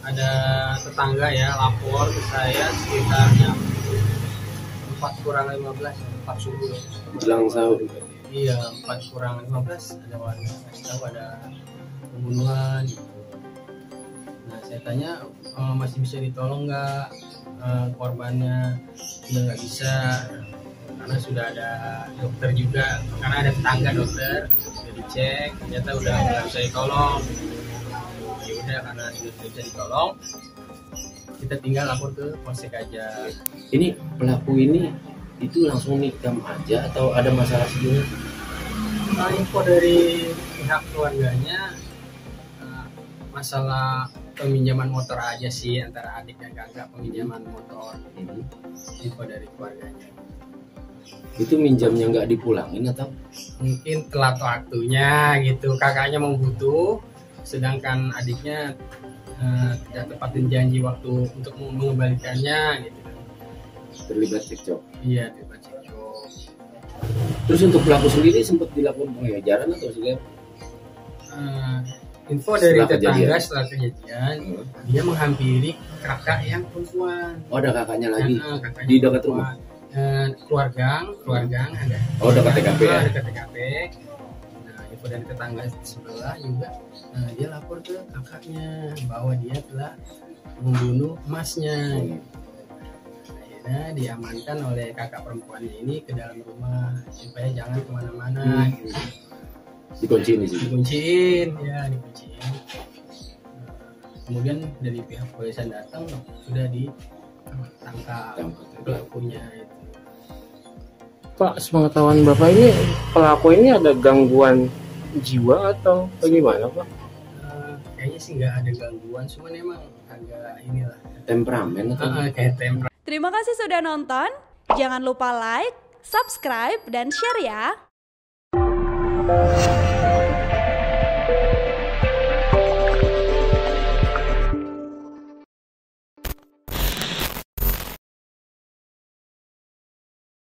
ada tetangga ya lapor ke saya sekitar jam 4:15, 4 subuh. Jelang sahur. Iya, 4:15 ada warga kasih tahu ada pembunuhan gitu. Nah saya tanya masih bisa ditolong nggak, korbannya? Sudah nggak bisa karena sudah ada dokter juga, karena ada tetangga dokter sudah dicek ternyata udah nggak bisa ditolong. Ya udah, karena sudah tidak bisa ditolong kita tinggal lapor ke polsek aja. Ini pelaku ini itu langsung nikam aja atau ada masalah sebelumnya? Info dari pihak keluarganya masalah peminjaman motor aja sih, antara adik dan kakak peminjaman motor. Info dari keluarganya. Itu minjamnya nggak dipulangin atau? Mungkin telat waktunya gitu, kakaknya mau butuh, sedangkan adiknya tidak tepatin janji waktu untuk mengembalikannya gitu. Terlibat cekcok. Iya, terlibat cekcok. Terus untuk pelaku sendiri sempat dilakukan pengejaran atau seperti apa? Info dari Setelah tetangga kejadian. setelah kejadian, dia menghampiri kakak yang perempuan. Oh, ada kakaknya lagi Kakaknya di dekat perempuan. rumah. Keluargang ada. Oh, dekat TKP ya? Dekat TKP. Nah, info dari tetangga sebelah juga, dia lapor ke kakaknya bahwa dia telah membunuh emasnya. Akhirnya diamankan oleh kakak perempuannya ini ke dalam rumah supaya jangan kemana-mana. Gitu. Dikunciin di sini. Dikunciin. Kemudian dari pihak kepolisian datang sudah ditangkap pelakunya itu. Pak, sepengetahuan Bapak ini pelaku ini ada gangguan jiwa atau bagaimana Pak? Kayaknya sih nggak ada gangguan, cuman emang agak inilah Temperamen atau? kayak tempera. Terima kasih sudah nonton. Jangan lupa like, subscribe, dan share ya.